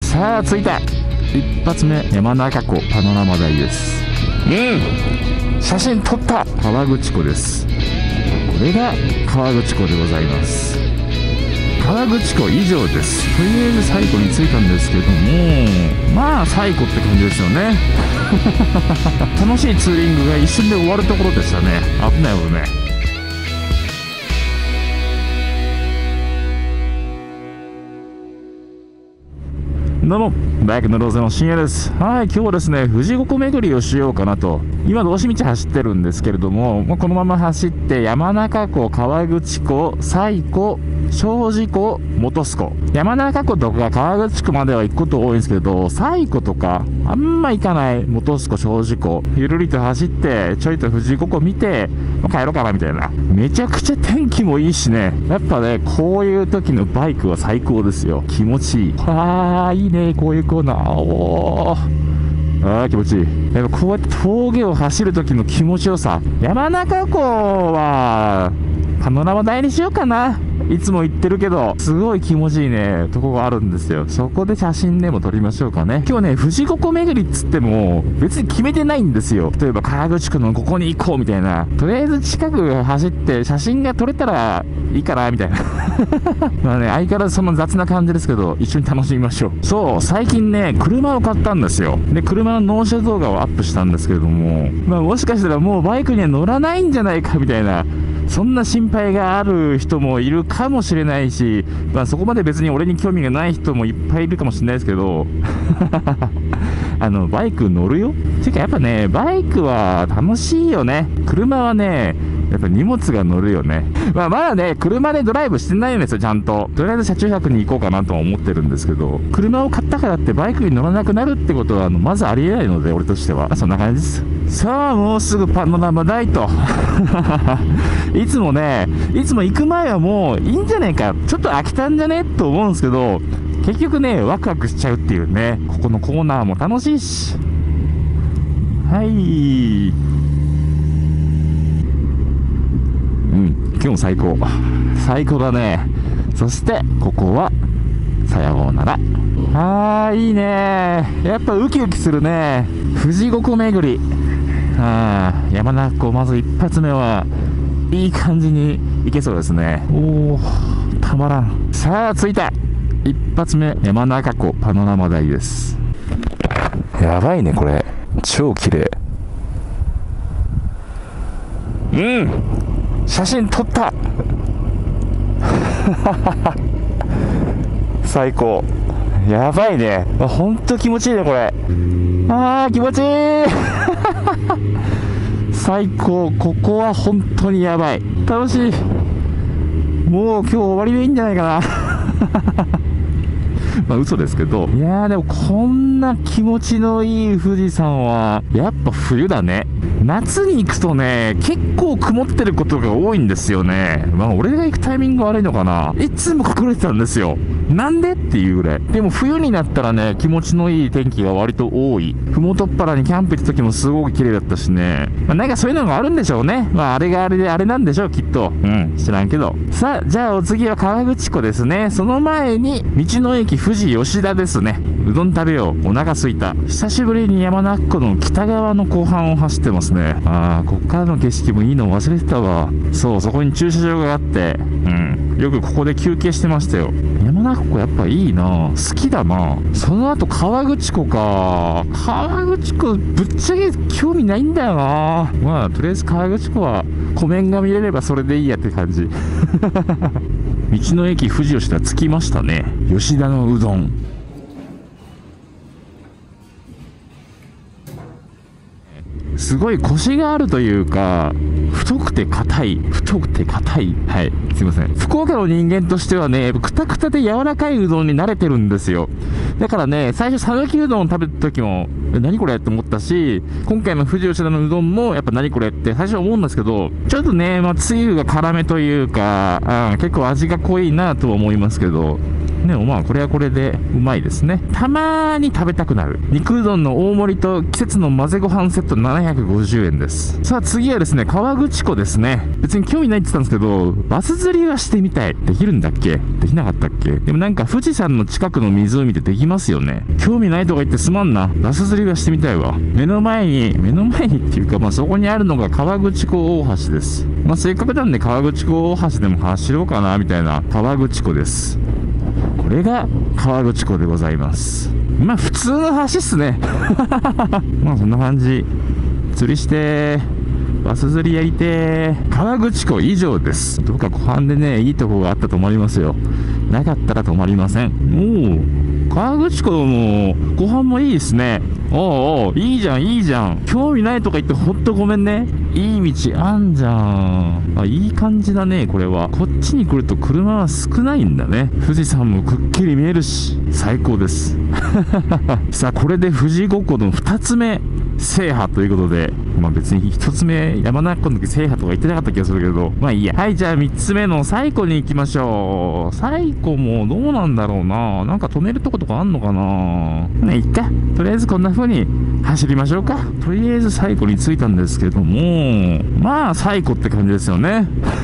さあ着いた。一発目山中湖パノラマ台です。写真撮った。河口湖です。これが河口湖でございます。河口湖以上です。とりあえず最後に着いたんですけども、まあ最後って感じですよね。楽しいツーリングが一瞬で終わるところでしたね。危ない危ない。どうも、バイクのローゼの深夜です。はい、今日はですね、富士五湖巡りをしようかなと。今、道志道走ってるんですけれども、このまま走って、山中湖、河口湖、西湖、庄司湖、本栖湖。山中湖とか河口湖までは行くこと多いんですけど、西湖とか、あんま行かない本栖湖、庄司湖、ゆるりと走って、ちょいと富士五湖見て、帰ろうかなみたいな。めちゃくちゃ天気もいいしね。やっぱね、こういう時のバイクは最高ですよ。気持ちいい。いいね、こういうコーナー。気持ちいい。やっぱこうやって峠を走る時の気持ちよさ。山中湖は、パノラマ台にしようかな。いつも言ってるけど、すごい気持ちいいね、とこがあるんですよ。そこで写真でも撮りましょうかね。今日ね、富士五湖巡りっつっても、別に決めてないんですよ。例えば、河口湖のここに行こうみたいな。とりあえず近く走って写真が撮れたらいいかな、みたいな。まあね、相変わらずその雑な感じですけど、一緒に楽しみましょう。そう、最近ね、車を買ったんですよ。で、車の納車動画をアップしたんですけれども、もしかしたらもうバイクには乗らないんじゃないか、みたいな。そんな心配がある人もいるかもしれないし、そこまで別に俺に興味がない人もいっぱいいるかもしれないですけど、バイク乗るよ。てかやっぱね、バイクは楽しいよね。車はね、やっぱ荷物が乗るよね。まだね、車でドライブしてないんですよ、ちゃんと。とりあえず車中泊に行こうかなとは思ってるんですけど、車を買ったからってバイクに乗らなくなるってことは、まずありえないので、俺としては。そんな感じです。さあ、もうすぐパノラマ台と。いつも行く前はもういいんじゃねえか。ちょっと飽きたんじゃねと思うんですけど、結局ね、ワクワクしちゃうっていうね。ここのコーナーも楽しいし。はい。今日も最高。最高だね。そして、ここは、さようなら。いいね。やっぱウキウキするね。富士五湖巡り。山中湖、まず一発目は、いい感じに行けそうですね。たまらん。さあ、着いた。一発目、山中湖パノラマ台です。やばいね、これ。超綺麗。写真撮った。最高。やばいね。ほんと気持ちいいね、これ。気持ちいい。最高。ここは本当にやばい。楽しい。もう今日終わりでいいんじゃないかな。嘘ですけど。いやーでもこんな気持ちのいい富士山は、やっぱ冬だね。夏に行くとね、結構曇ってることが多いんですよね。俺が行くタイミング悪いのかな。いつも隠れてたんですよ。なんでっていうぐらい。でも冬になったらね、気持ちのいい天気が割と多い。ふもとっぱらにキャンプ行った時もすごく綺麗だったしね。なんかそういうのがあるんでしょうね。あれがあれであれなんでしょう、きっと。知らんけど。さあ、じゃあお次は河口湖ですね。その前に、道の駅富士吉田ですね。うどん食べよう。お腹すいた。久しぶりに山中湖の北側の湖畔を走ってますね。こっからの景色もいいの忘れてたわ。そう、そこに駐車場があって、よくここで休憩してましたよ。山中湖やっぱいいな。好きだな。その後河口湖か。河口湖ぶっちゃけ興味ないんだよな。とりあえず河口湖は湖面が見れればそれでいいやって感じ。道の駅富士吉田着きましたね。吉田のうどん。すごいコシがあるというか、太くて硬い。はい、すいません。福岡の人間としてはね、くたくたで柔らかいうどんに慣れてるんですよ。だからね、最初讃岐うどんを食べた時も、何これって思ったし、今回の富士吉田のうどんもやっぱ何これって最初思うんですけど、ちょっとね、つゆが辛めというか、結構味が濃いなとは思いますけど、 ね、まあこれはこれでうまいですね。たまーに食べたくなる肉うどんの大盛りと季節の混ぜご飯セット750円です。さあ次はですね、河口湖ですね。別に興味ないって言ったんですけど、バス釣りはしてみたい。できるんだっけ？できなかったっけ？でもなんか富士山の近くの湖でできますよね。興味ないとか言ってすまんな。バス釣りはしてみたいわ。目の前にっていうか、まあそこにあるのが河口湖大橋です。まあせっかくなんで河口湖大橋でも走ろうかなみたいな河口湖です。これが河口湖でございます。まあ普通の橋っすね。まあそんな感じ。釣りしてバス釣りやりてー。河口湖以上です。どうか湖畔でね、いいとこがあったら止まりますよ。なかったら止まりません。おお、河口湖の湖畔もいいですね。おうおう、いいじゃんいいじゃん。興味ないとか言ってほんとごめんね。いい道あんじゃん。あ、いい感じだね。これはこっちに来ると車は少ないんだね。富士山もくっきり見えるし最高です。さあこれで富士五湖の2つ目制覇ということで、まあ別に1つ目山中湖の時制覇とか言ってなかった気がするけど、まあいいや。はい、じゃあ3つ目の西湖に行きましょう。西湖もどうなんだろうな。なんか止めるとことかあんのかな。ね、いっか。とりあえずこんな風に走りましょうか。とりあえず西湖に着いたんですけども、まあ西湖って感じですよね。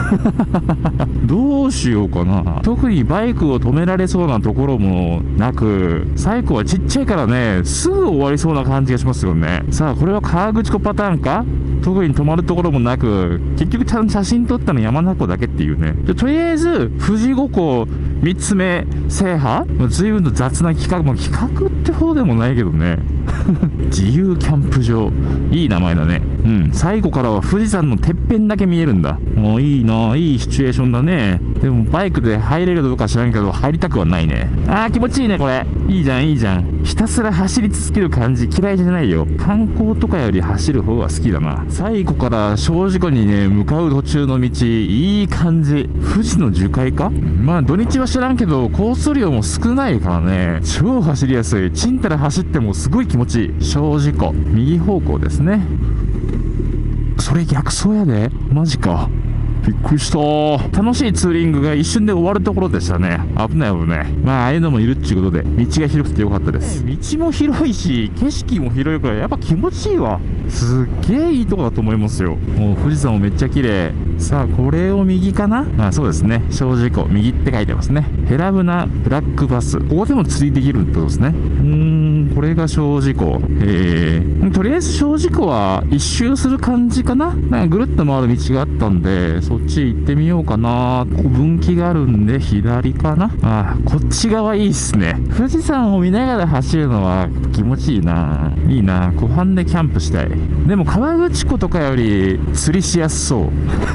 どうしようかな。特にバイクを止められそうなところもなく、西湖はちっちゃいからね、すぐ終わりそうな感じがしますよね。さあこれは河口湖パターンか。特に止まるところもなく、結局ちゃんと写真撮ったの山中湖だけっていうね。とりあえず富士五湖3つ目制覇。随分と雑な企画、も企画って方でもないけどね。自由キャンプ場、いい名前だね。うん、最後からは富士山のてっぺんだけ見えるんだ。もういいな、いいシチュエーションだね。でもバイクで入れるかどうか知らんけど入りたくはないね。あー気持ちいいねこれ。いいじゃんいいじゃん。ひたすら走り続ける感じ嫌いじゃないよ。観光とかより走る方が好きだな。最後から正直にね向かう途中の道、いい感じ。富士の樹海か。まあ土日は知らんけどコース量も少ないからね、超走りやすい。ちんたら走ってもすごい気持ちいい。正直右方向ですね。それ逆走やで。マジか。びっくりした。楽しいツーリングが一瞬で終わるところでしたね。危ない危ない。まあああいうのもいるっちゅうことで、道が広くてよかったです。道も広いし景色も広いからやっぱ気持ちいいわ。すっげえいいとこだと思いますよ。もう富士山もめっちゃ綺麗。さあこれを右かな。あ、そうですね。正直湖右って書いてますね。ヘラブナブラックバス、ここでも釣りできるってことですね。これが正直湖。とりあえず正直湖は一周する感じかな。なんかぐるっと回る道があったんでそっち行ってみようかな。ここ分岐があるんで左かな。あ、こっち側いいっすね。富士山を見ながら走るのは気持ちいいな。いいな。湖畔でキャンプしたい。でも河口湖とかより釣りしやすそう。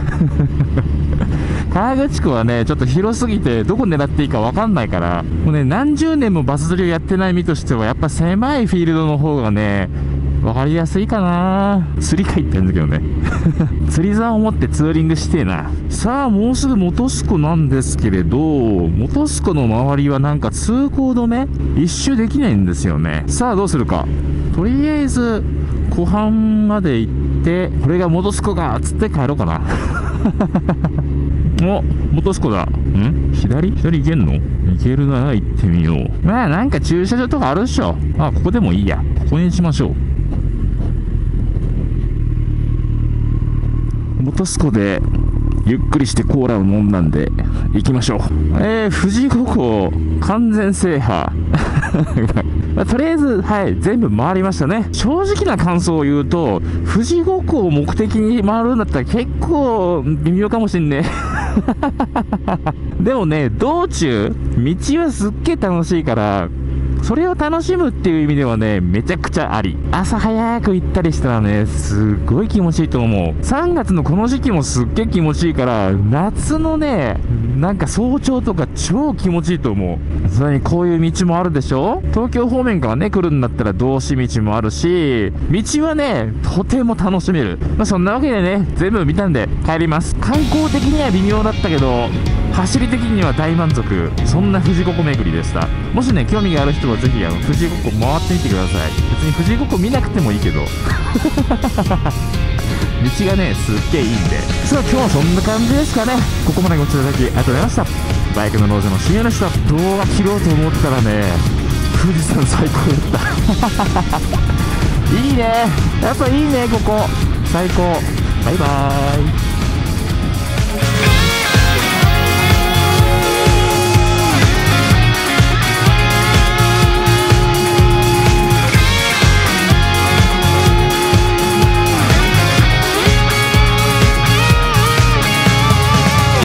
河口湖はねちょっと広すぎてどこ狙っていいか分かんないから、もうね何十年もバス釣りをやってない身としてはやっぱ狭いフィールドの方がね分かりやすいかな。釣り会って言うんだけどね。釣り竿を持ってツーリングしてえな。さあもうすぐ本栖湖なんですけれど、本栖湖の周りはなんか通行止め一周できないんですよね。さあどうするか。とりあえず湖畔まで行って、これが本栖湖かっつって帰ろうかな。お、本栖湖だ。左行けんの？行けるなら行ってみよう。まあなんか駐車場とかあるっしょ。あ、ここでもいいや。ここにしましょう。本栖湖でゆっくりしてコーラを飲んだんで行きましょう。富士五湖完全制覇。まあ、とりあえずはい全部回りましたね。正直な感想を言うと富士五湖を目的に回るんだったら結構微妙かもしんね。でもね道中道はすっげえ楽しいから、それを楽しむっていう意味ではねめちゃくちゃあり。朝早く行ったりしたらねすっごい気持ちいいと思う。3月のこの時期もすっげえ気持ちいいから、夏のねなんか早朝とか超気持ちいいと思う。それにこういう道もあるでしょ。東京方面からね来るんだったら道志道もあるし、道はねとても楽しめる。まあそんなわけでね全部見たんで帰ります。観光的には微妙だったけど走り的には大満足。そんな富士五湖巡りでした。もしね興味がある人はぜひ富士五湖回ってみてください。別に富士五湖見なくてもいいけど。道がねすっげえいいんで。さあ今日はそんな感じですかね。ここまでご視聴いただきありがとうございました。 バイクの農場の深夜の人は動画切ろうと思ったらね、富士山最高だったいいね、やっぱいいね、ここ最高。バイバーイ。